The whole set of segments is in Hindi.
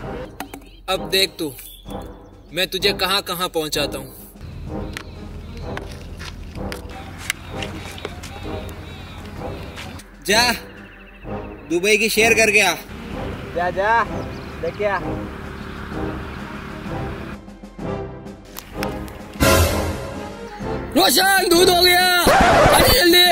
अब देख तू, मैं तुझे कहां कहां पहुंचाता हूं। जा दुबई की शेयर करके आ। जा जा लेके आ। रोशन, दूध हो गया, अरे जल्दी।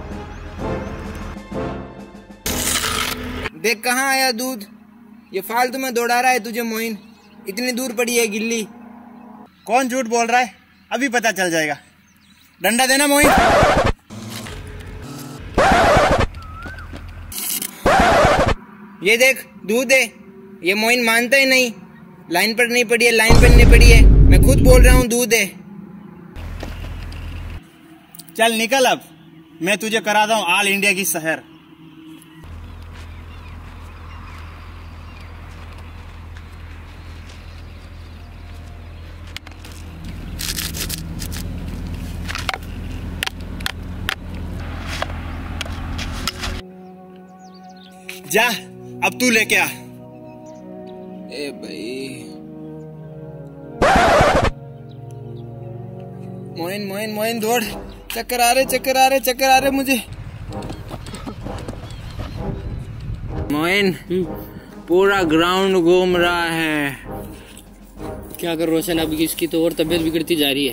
देख कहाँ आया दूध। ये फालतू में दौड़ा रहा है तुझे मोइन। इतनी दूर पड़ी है गिल्ली। कौन झूठ बोल रहा है, अभी पता चल जाएगा। डंडा देना मोइन। ये देख दूध है। ये मोइन मानता ही नहीं। लाइन पर नहीं पड़ी है, लाइन पर नहीं पड़ी है। मैं खुद बोल रहा हूँ दूध है। चल निकल अब, मैं तुझे कराता हूँ ऑल इंडिया की शहर। जा अब तू लेके आ। ए भाई मोइन मोइन मोइन दौड़। चक्कर आ रहे चक्कर आ रहे चक्कर आ रहे मुझे। मोइन पूरा ग्राउंड घूम रहा है। क्या कर रोशन, अभी इसकी तो और तबीयत बिगड़ती जा रही है।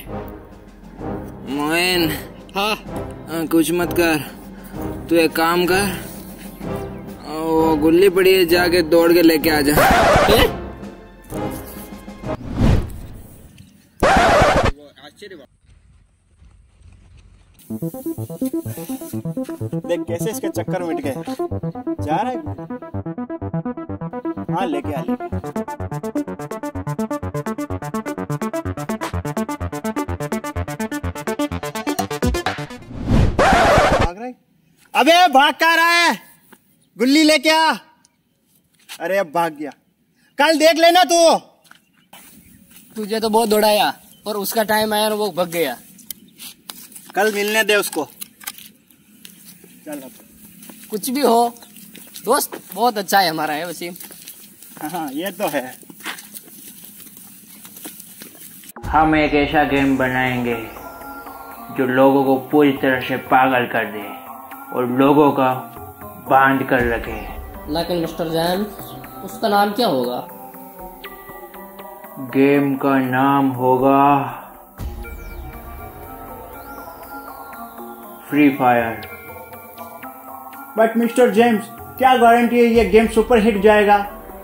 मोइन हाँ, कुछ मत कर। तू एक काम कर, वो गुल्ली पड़ी है, जाके दौड़ के लेके आ जा। देख कैसे इसके चक्कर मिट गए। जा रहा है। हाँ लेके आ लेके। भाग रहा है। अबे भाग कहाँ रहा है, गुल्ली लेके आ। अरे अब भाग गया। कल देख लेना तू। तुझे तो बहुत दौड़ाया और उसका टाइम आया और वो भाग गया। कल मिलने दे उसको। चल अब। कुछ भी हो, दोस्त बहुत अच्छा है हमारा है वसीम। हाँ ये तो है। हम एक ऐसा गेम बनाएंगे जो लोगों को पूरी तरह से पागल कर दे और लोगों का बांध कर रखे। लेकिन मिस्टर जेम्स, उसका नाम क्या होगा? गेम का नाम होगा free fire. But mister James, क्या गारंटी है ये गेम सुपर हिट जाएगा?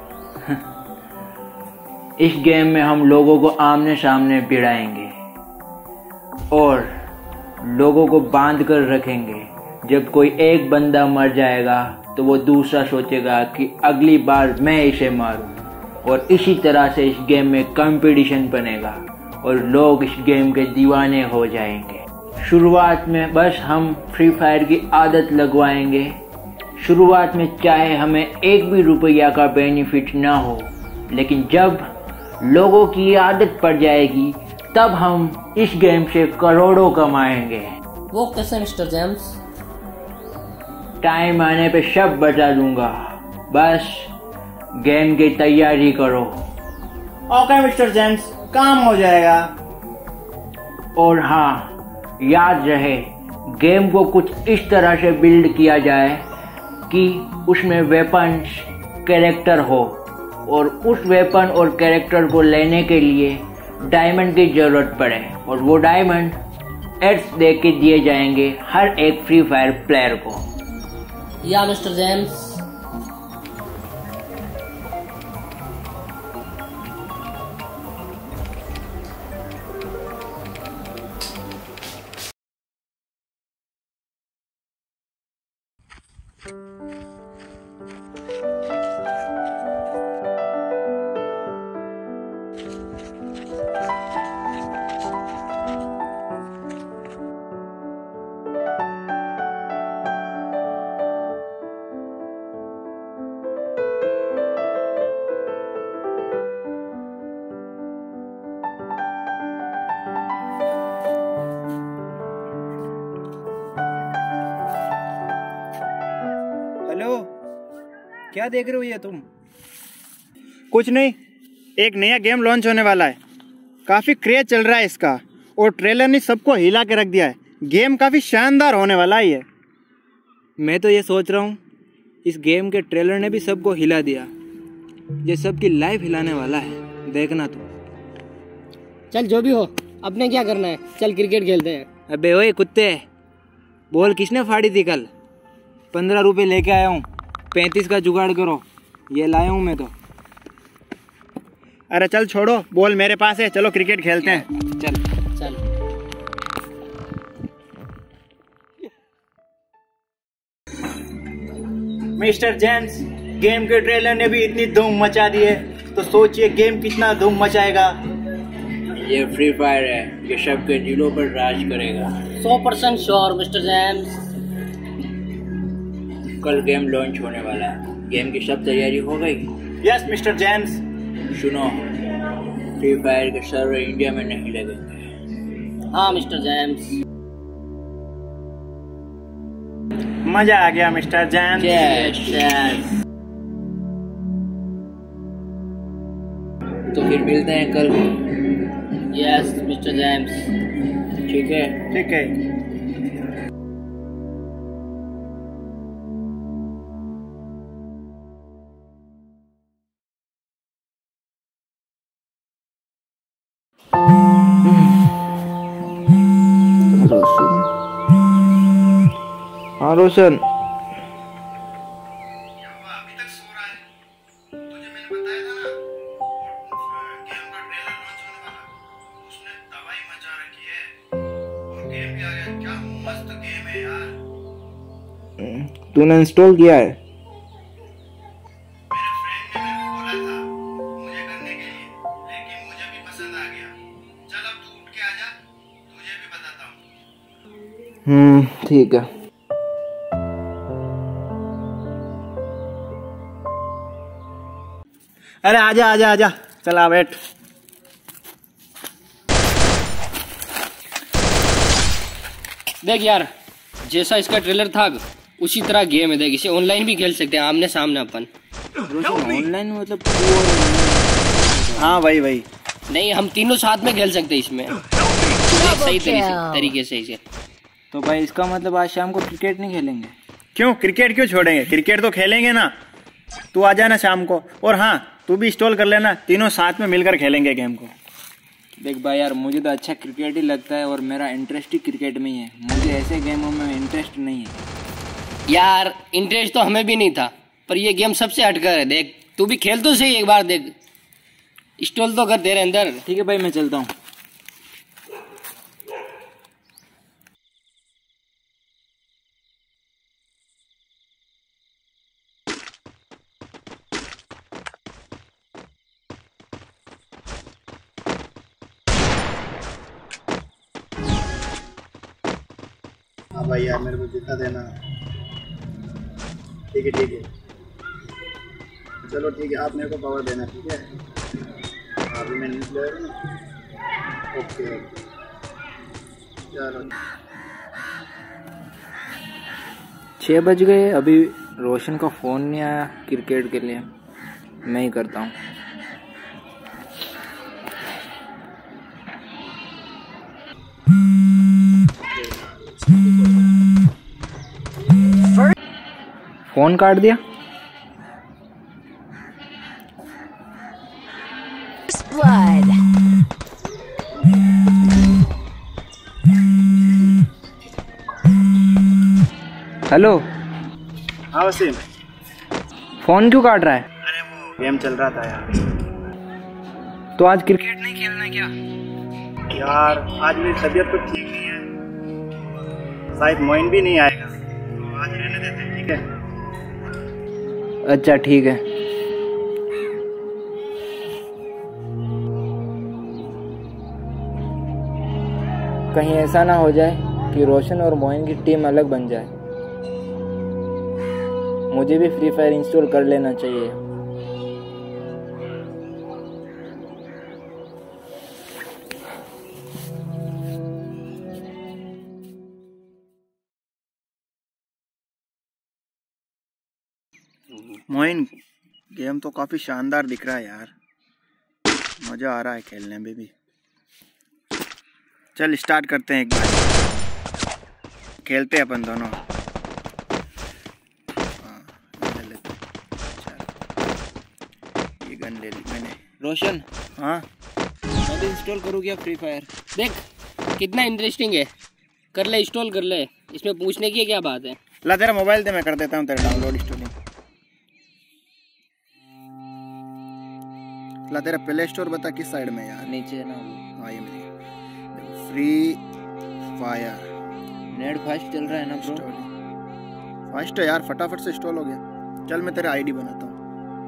इस गेम में हम लोगों को आमने सामने भिड़ाएंगे और लोगों को बांध कर रखेंगे। जब कोई एक बंदा मर जाएगा तो वो दूसरा सोचेगा कि अगली बार मैं इसे मारूं, और इसी तरह से इस गेम में कंपटीशन बनेगा और लोग इस गेम के दीवाने हो जाएंगे। शुरुआत में बस हम फ्री फायर की आदत लगवाएंगे। शुरुआत में चाहे हमें एक भी रुपया का बेनिफिट ना हो, लेकिन जब लोगों की आदत पड़ जाएगी तब हम इस गेम से करोड़ों कमाएंगे। वो कैसे मिस्टर जेम्स? टाइम आने पे सब बता दूंगा, बस गेम की तैयारी करो। ओके मिस्टर जेम्स, काम हो जाएगा। और हाँ, याद रहे गेम को कुछ इस तरह से बिल्ड किया जाए कि उसमें वेपन्स कैरेक्टर हो, और उस वेपन और कैरेक्टर को लेने के लिए डायमंड की जरूरत पड़े, और वो डायमंड एड्स दे के दिए जाएंगे हर एक फ्री फायर प्लेयर को। या मिस्टर जेम्स, हेलो, क्या देख रहे हो ये तुम? कुछ नहीं, एक नया गेम लॉन्च होने वाला है। काफ़ी क्रेज चल रहा है इसका और ट्रेलर ने सबको हिला के रख दिया है। गेम काफ़ी शानदार होने वाला है ये। मैं तो ये सोच रहा हूँ इस गेम के ट्रेलर ने भी सबको हिला दिया। ये सबकी लाइफ हिलाने वाला है, देखना तो। चल जो भी हो, अपने क्या करना है, चल क्रिकेट खेलते हैं। अबे ओए कुत्ते, बॉल किसने फाड़ी थी कल? 15 रुपये लेके आया हूँ, 35 का जुगाड़ करो। ये लाया हूँ मैं तो। अरे चल छोड़ो, बॉल मेरे पास है, चलो क्रिकेट खेलते हैं। चल चल। मिस्टर जेम्स, गेम के ट्रेलर ने भी इतनी धूम मचा दी है, तो सोचिए गेम कितना धूम मचाएगा। ये फ्री फायर है, ये सबके दिलों पर राज करेगा। 100% श्योर मिस्टर जेम्स। कल गेम लॉन्च होने वाला है, गेम की सब तैयारी हो गई? Yes mister James. सुनो, फ्री फायर के सर्वर इंडिया में नहीं लगेंगे। हाँ मिस्टर जेम्स। मजा आ गया मिस्टर जेम्स। यस। तो फिर मिलते हैं कल। Yes mister James. ठीक है। ठीक है। हाँ रोशन, अभी तक सो रहा है? तुझे मैंने बताया था ना, गेम का ट्रेलर लॉन्च होने वाला, उसने तबाही मचा रखी है और गेम भी आ गया। क्या मस्त गेम है यार। तूने इंस्टॉल किया है? मेरे फ्रेंड ने मेरे को बोला था मुझे करने के लिए, लेकिन मुझे भी पसंद आ गया। चल अब तू उठ के आ जा, तुझे भी बताता हूँ। ठीक है। अरे आजा आजा आजा, चला बैठ। देख यार, जैसा इसका ट्रेलर था उसी तरह गेम है। देख, इसे ऑनलाइन भी खेल सकते हैं, आमने सामने अपन। ऑनलाइन मतलब? हाँ वही। नहीं, हम तीनों साथ में खेल सकते हैं इसमें, सही तरीके से इसे। तो भाई इसका मतलब आज शाम को क्रिकेट नहीं खेलेंगे? क्यों, क्रिकेट क्यों छोड़ेंगे, क्रिकेट तो खेलेंगे ना। तू आ जाना शाम को, और हाँ तू भी इंस्टॉल कर लेना, तीनों साथ में मिलकर खेलेंगे गेम को। देख भाई यार, मुझे तो अच्छा क्रिकेट ही लगता है और मेरा इंटरेस्ट ही क्रिकेट में ही है। मुझे ऐसे गेमों में इंटरेस्ट नहीं है। यार इंटरेस्ट तो हमें भी नहीं था, पर ये गेम सबसे हटकर है। देख तू भी खेल तो सही एक बार, देख इंस्टॉल तो कर तेरे अंदर। ठीक है भाई, मैं चलता हूँ। हाँ भाई यार, मेरे को जितना देना। ठीक है चलो ठीक है, आप मेरे को पावर देना। ठीक है, अभी मैं न्यूज़ ले रहा हूँ। ओके चलो। 6 बज गए, अभी रोशन का फ़ोन नहीं आया क्रिकेट के लिए। मैं ही करता हूँ। फ़ोन काट दिया। हेलो। हाँ वसीम। फ़ोन क्यों काट रहा है? अरे वो गेम चल रहा था यार। तो आज क्रिकेट नहीं खेलना क्या? यार आज मेरी तबीयत तो ठीक नहीं है, शायद मोइन भी नहीं आएगा, तो आज रहने देते हैं। ठीक है। अच्छा ठीक है। कहीं ऐसा ना हो जाए कि रोशन और मोइन की टीम अलग बन जाए। मुझे भी फ्री फायर इंस्टॉल कर लेना चाहिए। मोइन, गेम तो काफी शानदार दिख रहा है यार, मजा आ रहा है खेलने में भी। चल स्टार्ट करते हैं, एक बार खेलते हैं अपन दोनों। हाँ, ले लेते हैं। चल, ये गन ले ली मैंने। रोशन, हाँ मैं भी इंस्टॉल करूँ क्या फ्री फायर? देख कितना इंटरेस्टिंग है, कर ले, इंस्टॉल कर ले, इसमें पूछने की क्या बात है। ला तेरा मोबाइल दे, मैं कर देता हूँ तेरा डाउनलोड इंस्टॉलिंग। ला तेरा प्ले स्टोर बता किस साइड में यार? नीचे है ना। हाँ ये मेरी फ्री फायर। नेट फास्ट चल रहा है ना ब्रो? फास्ट है यार, फटाफट से इंस्टॉल हो गया। चल मैं तेरा आईडी बनाता हूँ।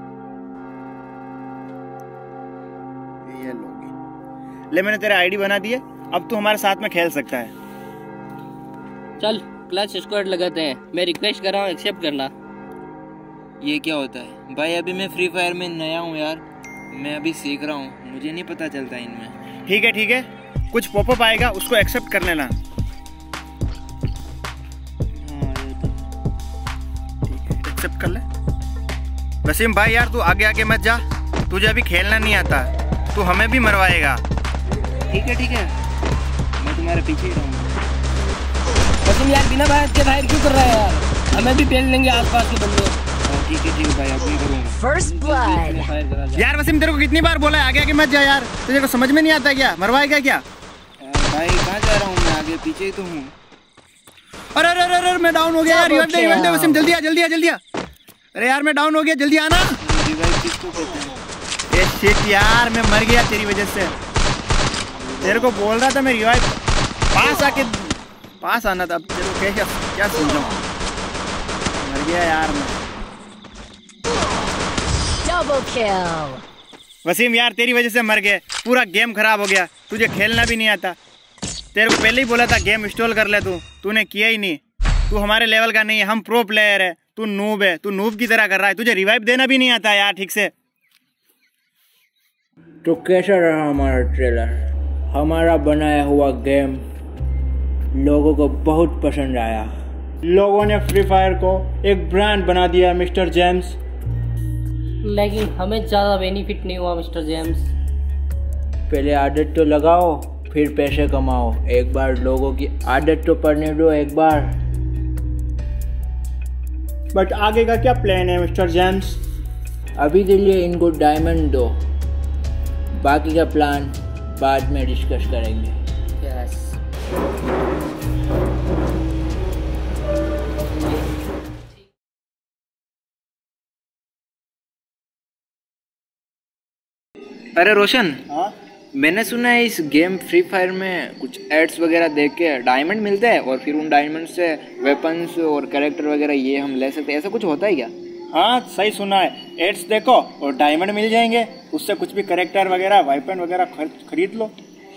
ये लॉगिन ले, मैंने तेरा आईडी बना दिया। अब तू हमारे साथ में खेल सकता है। चल क्लच स्क्वाड लगाते हैं। मैं रिक्वेस्ट कर रहा हूँ, एक्सेप्ट करना। ये क्या होता है भाई? अभी मैं फ्री फायर में नया हूँ यार, मैं अभी सीख रहा हूँ, मुझे नहीं पता चलता इनमें। ठीक है, कुछ पॉपअप आएगा उसको एक्सेप्ट कर लेना। ठीक है, एक्सेप्ट कर ले। वसीम भाई यार तू आगे आगे मत जा, तुझे अभी खेलना नहीं आता, तू हमें भी मरवाएगा। ठीक है, मैं तुम्हारे पीछे ही रहूँगा। वसीम यार बिना बात के फायर क्यों कर रहा है यार? हमें भी पेल लेंगे आसपास के बंदे। ठीक है भाई, अब नहीं करूँगा। First blood. फायर करा जा। यार वसीम तेरे को कितनी बार बोला है आगे आगे मत जा यार, तुझे को समझ में नहीं आता क्या? मरवाएगा क्या? भाई कहाँ जा रहा हूँ मैं? आगे पीछे ही तो हूँ। अरे अरे अरे अरे मैं डाउन हो गया यार। रिवाइव दे वसीम, जल्दी आ जल्दी आ जल्दी आ। अरे यार मैं डाउन हो गया, जल्दी आना। रिवाइव किसको कहते हैं? ए शिट यार, मैं मर गया तेरी वजह से। तेरे को बोल रहा था मैं रिवाइव, पास आना था। अब तेरे को क्या समझाऊं? मर गया यार मैं। Double kill. वसीम यार तेरी वजह से मर गए, पूरा गेम खराब हो गया। तुझे खेलना भी नहीं आता। तेरे को पहले ही बोला था गेम इंस्टॉल कर ले, तूने किया ही नहीं। तू हमारे लेवल का नहीं है, हम प्रो प्लेयर है, तू नूब है, तू नूब की तरह कर रहा है। तुझे रिवाइव देना भी नहीं आता यार ठीक से। तो कैसा रहा हमारा ट्रेलर? हमारा बनाया हुआ गेम लोगों को बहुत पसंद आया। लोगों ने फ्री फायर को एक ब्रांड बना दिया मिस्टर जेम्स। लेकिन हमें ज़्यादा बेनिफिट नहीं हुआ मिस्टर जेम्स। पहले आदत तो लगाओ, फिर पैसे कमाओ। एक बार लोगों की आदत तो पड़ने दो एक बार। बट आगे का क्या प्लान है मिस्टर जेम्स? अभी के लिए इनको डायमंड दो, बाकी का प्लान बाद में डिस्कस करेंगे। यस। अरे रोशन, हाँ मैंने सुना है इस गेम फ्री फायर में कुछ एड्स वगैरह देख के डायमंड मिलते हैं और फिर उन डायमंड से वेपन्स और कैरेक्टर वगैरह ये हम ले सकते हैं। ऐसा कुछ होता है क्या? हाँ सही सुना है। एड्स देखो और डायमंड मिल जाएंगे, उससे कुछ भी कैरेक्टर वगैरह वेपन वगैरह खरीद लो।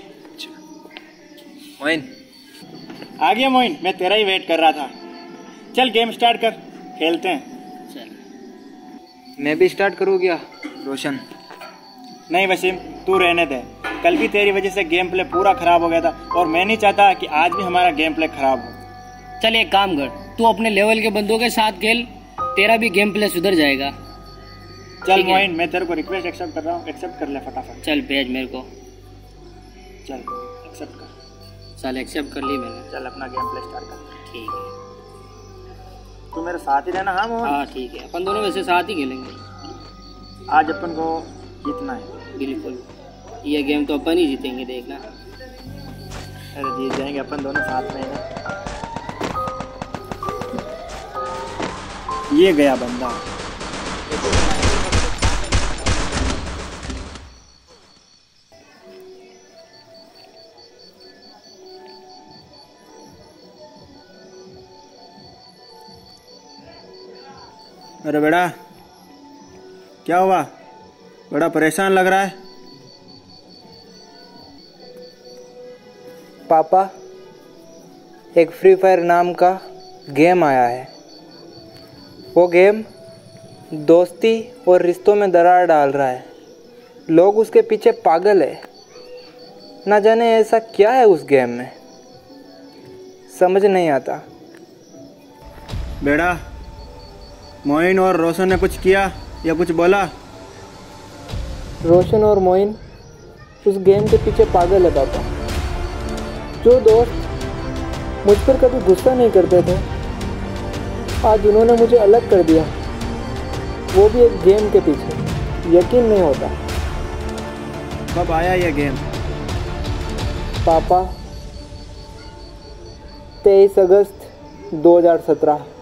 मोइन आ गया मोइन, मैं तेरा ही वेट कर रहा था। चल गेम स्टार्ट कर, खेलते हैं। मैं भी स्टार्ट करूँ क्या रोशन? नहीं वसीम, तू रहने दे। कल भी तेरी वजह से गेम प्ले पूरा खराब हो गया था और मैं नहीं चाहता कि आज भी हमारा गेम प्ले खराब हो। चल एक काम कर, तू अपने लेवल के बंदों के साथ खेल, तेरा भी गेम प्ले सुधर जाएगा। चल ठीक है। मोइन, मैं तेरे को रिक्वेस्ट एक्सेप्ट कर रहा हूँ, एक्सेप्ट कर ले फटाफट। चल भेज मेरे को। चल एक्सेप्ट कर। चल एक्सेप्ट कर ली मैंने। चल अपना गेम प्ले स्टार्ट कर। ठीक है। तू मेरे साथ ही रहना। हाँ मोहन, हाँ ठीक है, अपन दोनों वैसे साथ ही खेलेंगे। आज अपन को जीतना है। बिल्कुल, ये गेम तो अपन ही जीतेंगे, देखना। अरे जीत जाएंगे अपन दोनों साथ में है ना। ये गया बंदा। अरे बेटा क्या हुआ? बड़ा परेशान लग रहा है। पापा, एक फ्री फायर नाम का गेम आया है। वो गेम दोस्ती और रिश्तों में दरार डाल रहा है। लोग उसके पीछे पागल है। ना जाने ऐसा क्या है उस गेम में, समझ नहीं आता। बेटा मोइन और रोशन ने कुछ किया या कुछ बोला? रोशन और मोइन उस गेम के पीछे पागल है पापा। जो दोस्त मुझ पर कभी गुस्सा नहीं करते थे, आज उन्होंने मुझे अलग कर दिया, वो भी एक गेम के पीछे। यकीन नहीं होता। कब आया यह गेम? पापा 23 अगस्त 2017।